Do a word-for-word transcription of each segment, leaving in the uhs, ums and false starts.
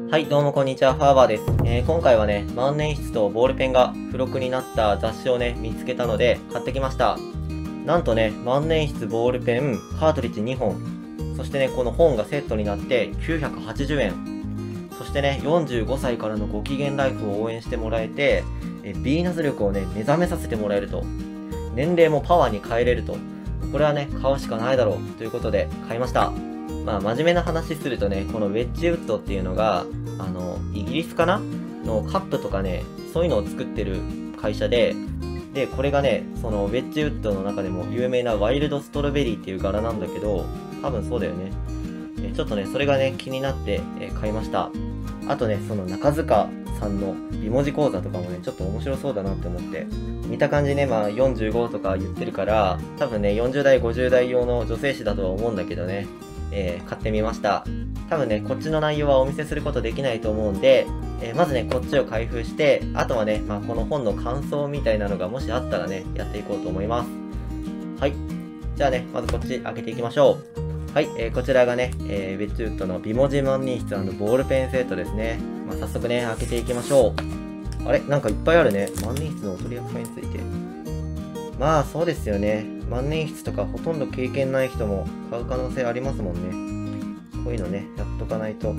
はい、どうもこんにちは、ファーバーです。えー、今回はね、万年筆とボールペンが付録になった雑誌をね、見つけたので、買ってきました。なんとね、万年筆、ボールペン、カートリッジにほん、そしてね、この本がセットになってきゅうひゃくはちじゅうえん。そしてね、よんじゅうごさいからのご機嫌ライフを応援してもらえて、えー、ヴィーナス力をね、目覚めさせてもらえると。年齢もパワーに変えれると。これはね、買うしかないだろうということで買いました。まあ、真面目な話するとね、このウェッジウッドっていうのが、あの、イギリスかなのカップとかね、そういうのを作ってる会社で、で、これがね、そのウェッジウッドの中でも有名なワイルドストロベリーっていう柄なんだけど、多分そうだよね。えちょっとね、それがね、気になってえ買いました。あとね、その中塚さんの美文字講座とかもね、ちょっと面白そうだなって思って。見た感じね、まあよんじゅうごとか言ってるから、多分ね、よんじゅうだい、ごじゅうだい用の女性誌だとは思うんだけどね。えー、買ってみました。多分ね、こっちの内容はお見せすることできないと思うんで、えー、まずね、こっちを開封して、あとはね、まあ、この本の感想みたいなのがもしあったらね、やっていこうと思います。はい。じゃあね、まずこっち開けていきましょう。はい、えー、こちらがね、えー、ウェッジウッドの美文字万年筆&ボールペンセットですね。まあ、早速ね、開けていきましょう。あれなんかいっぱいあるね。万年筆のお取り扱いについて。まあ、そうですよね。万年筆とかほとんど経験ない人も買う可能性ありますもんね。こういうのね、やっとかないと。うん。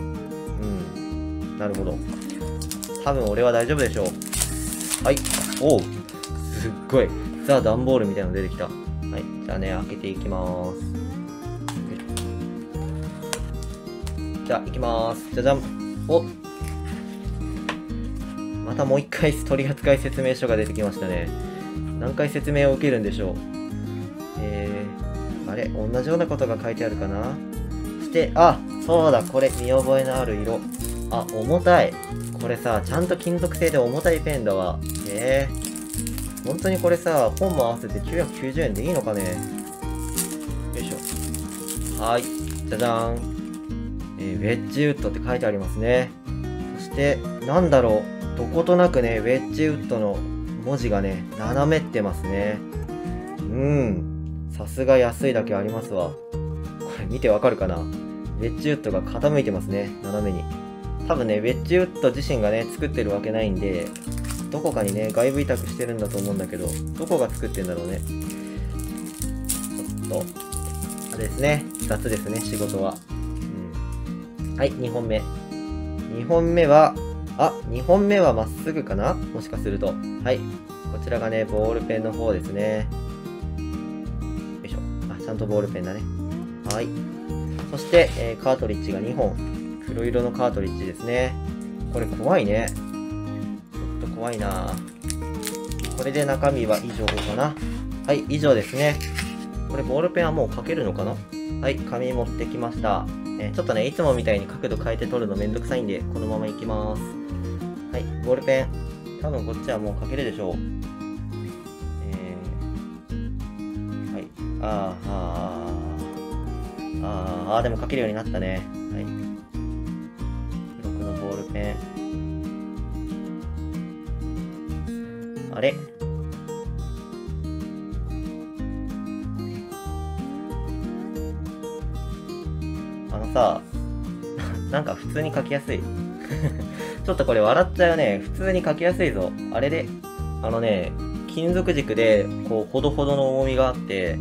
なるほど。多分俺は大丈夫でしょう。はい。おう。すっごい。ザ・ダンボールみたいなの出てきた。はい。じゃあね、開けていきまーす。じゃあ、行きまーす。じゃじゃん。おまたもう一回取扱説明書が出てきましたね。何回説明を受けるんでしょう。えー、あれ同じようなことが書いてあるかな。して、あ、そうだ、これ見覚えのある色。あ、重たい。これさ、ちゃんと金属製で重たいペンだわ。えー、本当にこれさ、本も合わせてきゅうひゃくきゅうじゅうえんでいいのかね。よいしょ。はーい。じゃじゃーん。えー、ウェッジウッドって書いてありますね。そして、なんだろう。どことなくね、ウェッジウッドの文字がね、斜めってますね。うん。さすが安いだけありますわ。これ見てわかるかな？ウェッジウッドが傾いてますね。斜めに。多分ね、ウェッジウッド自身がね、作ってるわけないんで、どこかにね、外部委託してるんだと思うんだけど、どこが作ってんだろうね。ちょっと、あれですね。雑ですね、仕事は。うん。はい、にほんめ。にほんめは、あ、にほんめはまっすぐかな？もしかすると。はい。こちらがね、ボールペンの方ですね。よいしょ。あ、ちゃんとボールペンだね。はい。そして、えー、カートリッジがにほん。黒色のカートリッジですね。これ怖いね。ちょっと怖いな。これで中身は以上かな。はい、以上ですね。これボールペンはもう書けるのかな？はい、紙持ってきました。えー、ちょっとね、いつもみたいに角度変えて撮るのめんどくさいんで、このままいきます。はい、ボールペン。多分こっちはもう書けるでしょう。えー、はい。あー、あー、あー、あー、でも書けるようになったね。はい。僕のボールペン。あれあのさ、なんか普通に書きやすい。ちょっとこれ笑っちゃうよね。普通に書きやすいぞ。あれで、あのね、金属軸で、こう、ほどほどの重みがあって、うん、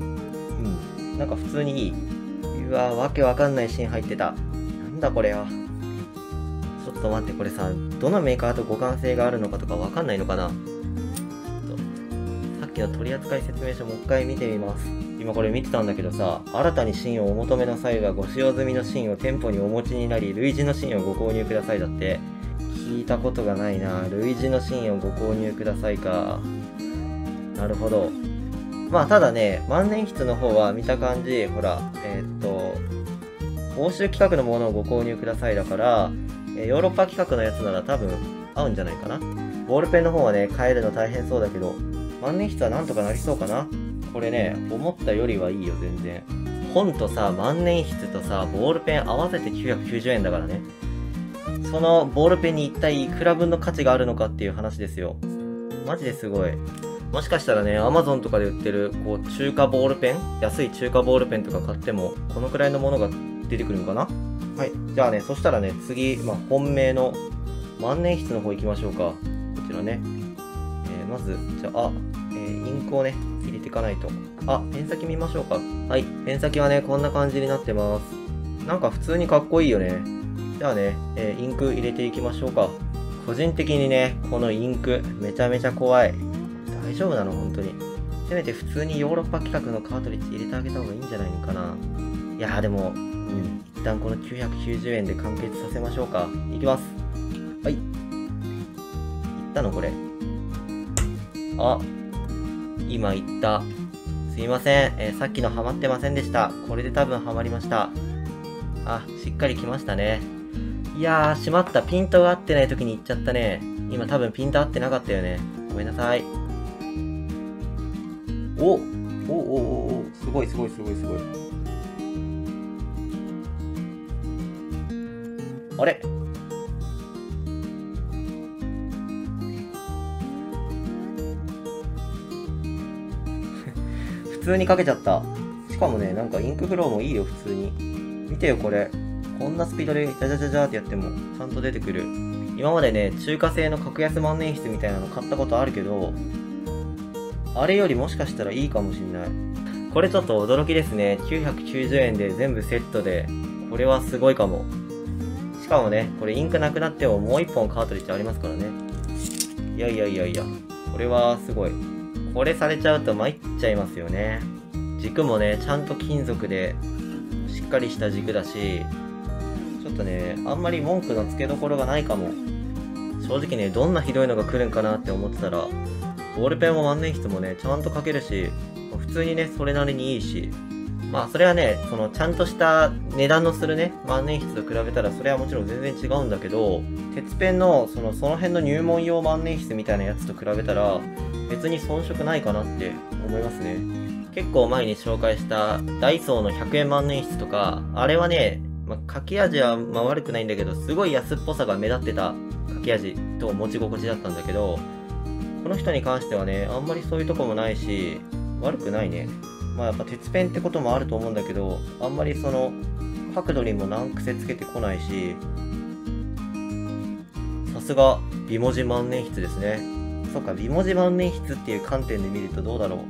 なんか普通にいい。うわ、わけわかんないシーン入ってた。なんだこれは。ちょっと待って、これさ、どのメーカーと互換性があるのかとかわかんないのかな。ちょっと、さっきの取扱説明書もう一回見てみます。今これ見てたんだけどさ、新たに芯をお求めの際はご使用済みの芯を店舗にお持ちになり、類似の芯をご購入くださいだって。聞いたことがないな。類似の芯をご購入くださいか。なるほど。まあただね、万年筆の方は見た感じ、ほら、えー、っと、欧州規格のものをご購入くださいだから、えー、ヨーロッパ規格のやつなら多分合うんじゃないかな。ボールペンの方はね、変えるの大変そうだけど、万年筆はなんとかなりそうかな。これね、思ったよりはいいよ、全然。本とさ、万年筆とさ、ボールペン合わせてきゅうひゃくきゅうじゅうえんだからね。そのボールペンに一体いくら分の価値があるのかっていう話ですよ。マジですごい。もしかしたらね、アマゾンとかで売ってる、こう、中華ボールペン安い中華ボールペンとか買っても、このくらいのものが出てくるのかな。はい。じゃあね、そしたらね、次、まあ、本命の万年筆の方行きましょうか。こちらね。えー、まず、じゃあ、あ、えー、インクをね、入れていかないと。あ、ペン先見ましょうか。はい。ペン先はね、こんな感じになってます。なんか普通にかっこいいよね。じゃあね、えー、インク入れていきましょうか。個人的にね、このインク、めちゃめちゃ怖い。大丈夫なの本当に。せめて普通にヨーロッパ規格のカートリッジ入れてあげた方がいいんじゃないのかな。いやーでも、うん、一旦このきゅうひゃくきゅうじゅうえんで完結させましょうか。いきます。はい。いったのこれ。あ、今いった。すいません、えー、さっきのハマってませんでした。これで多分ハマりました。あ、しっかりきましたね。いやー、しまった。ピントが合ってない時に行っちゃったね。今多分ピント合ってなかったよね。ごめんなさい。おおおおおおすごいすごいすごいすごい。あれ普通にかけちゃった。しかもね、なんかインクフローもいいよ、普通に。見てよ、これ。こんなスピードでジャジャジャジャーってやっても、ちゃんと出てくる。今までね、中華製の格安万年筆みたいなの買ったことあるけど、あれよりもしかしたらいいかもしんない。これちょっと驚きですね。きゅうひゃくきゅうじゅうえんで全部セットで、これはすごいかも。しかもね、これインクなくなってももう一本カートリッジありますからね。いやいやいやいや、これはすごい。これされちゃうと参っちゃいますよね。軸もね、ちゃんと金属で、しっかりした軸だし、ちょっとね、あんまり文句のつけどころがないかも。正直ね、どんなひどいのが来るんかなって思ってたら、ボールペンも万年筆もね、ちゃんと書けるし、普通にね、それなりにいいし、まあそれはね、そのちゃんとした値段のするね、万年筆と比べたらそれはもちろん全然違うんだけど、鉄ペンのそのその辺の入門用万年筆みたいなやつと比べたら、別に遜色ないかなって思いますね。結構前に紹介したダイソーのひゃくえん万年筆とか、あれはね、まあ、書き味はまあ悪くないんだけど、すごい安っぽさが目立ってた書き味と持ち心地だったんだけど、この人に関してはね、あんまりそういうとこもないし、悪くないね。まあやっぱ鉄ペンってこともあると思うんだけど、あんまりその角度にも難癖つけてこないし、さすが美文字万年筆ですね。そっか、美文字万年筆っていう観点で見るとどうだろう。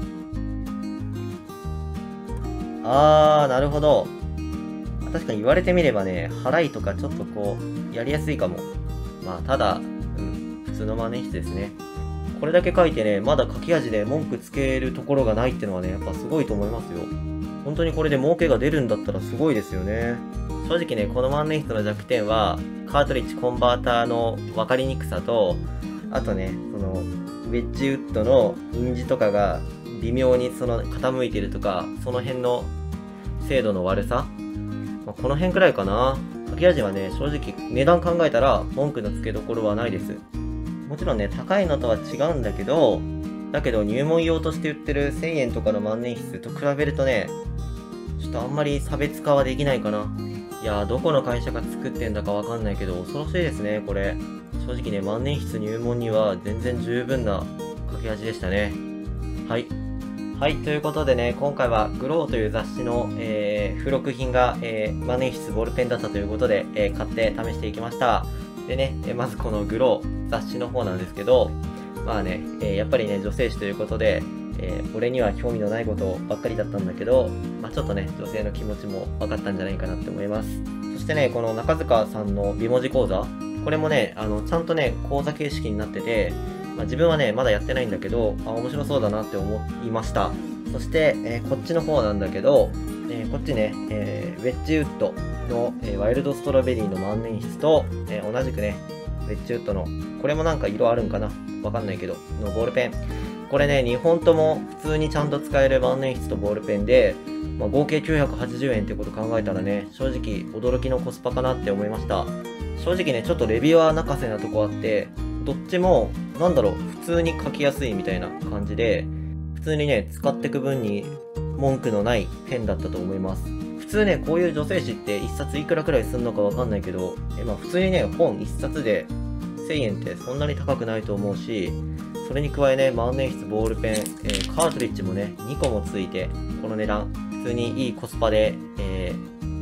あー、なるほど。確かに言われてみればね、払いとかちょっとこう、やりやすいかも。まあただ、うん、普通の万年筆ですね。これだけ書いてね、まだ書き味で文句つけるところがないってのはね、やっぱすごいと思いますよ。本当にこれで儲けが出るんだったらすごいですよね。正直ね、この万年筆の弱点は、カートリッジコンバーターの分かりにくさと、あとね、その、ウェッジウッドの印字とかが微妙にその傾いてるとか、その辺の精度の悪さ、まあ、この辺くらいかな。書き味はね、正直値段考えたら文句のつけどころはないです。もちろんね、高いのとは違うんだけど、だけど入門用として売ってるせんえんとかの万年筆と比べるとね、ちょっとあんまり差別化はできないかな。いやー、どこの会社が作ってんだかわかんないけど、恐ろしいですね、これ。正直ね、万年筆入門には全然十分な書き味でしたね。はい。はい、ということでね、今回はグローという雑誌の、えー、付録品が、えー、万年筆ボールペンだったということで、えー、買って試していきました。でね、えー、まずこのグロー、雑誌の方なんですけど、まあね、えー、やっぱりね、女性誌ということで、えー、俺には興味のないことばっかりだったんだけど、まあちょっとね、女性の気持ちも分かったんじゃないかなって思います。そしてね、この中塚さんの美文字講座、これもね、あの、ちゃんとね、講座形式になってて、まあ、自分はね、まだやってないんだけど、あ、面白そうだなって思いました。そして、えー、こっちの方なんだけど、えー、こっちね、えー、ウェッジウッドの、えー、ワイルドストロベリーの万年筆と、えー、同じくね、ウェッジウッドの、これもなんか色あるんかなわかんないけど、のボールペン。これね、にほんとも普通にちゃんと使える万年筆とボールペンで、まあ、合計きゅうひゃくはちじゅうえんってこと考えたらね、正直驚きのコスパかなって思いました。正直ね、ちょっとレビュアー泣かせなとこあって、どっちも、なんだろう、普通に書きやすいみたいな感じで、普通にね、使ってく分に文句のないペンだったと思います。普通ね、こういう女性誌っていっさついくらくらいするのかわかんないけど、えまあ普通にね、本いっさつでせんえんってそんなに高くないと思うし、それに加えね、万年筆、ボールペン、えー、カートリッジもね、にこもついて、この値段、普通にいいコスパで、えー、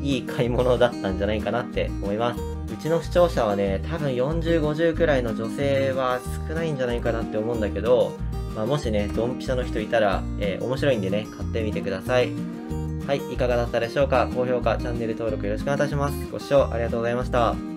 いい買い物だったんじゃないかなって思います。うちの視聴者はね、多分よんじゅう、ごじゅうくらいの女性は少ないんじゃないかなって思うんだけど、まあ、もしね、ドンピシャの人いたら、えー、面白いんでね、買ってみてください。はい、いかがだったでしょうか。高評価、チャンネル登録よろしくお願いいたします。ご視聴ありがとうございました。